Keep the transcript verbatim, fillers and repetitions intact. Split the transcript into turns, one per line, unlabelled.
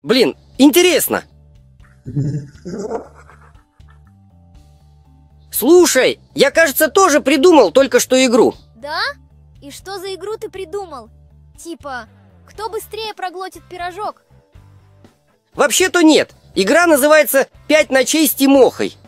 Блин, интересно. Слушай, я, кажется, тоже придумал только что игру.
Да? И что за игру ты придумал? Типа, кто быстрее проглотит пирожок?
Вообще-то нет. Игра называется «Пять ночей с Тимохой».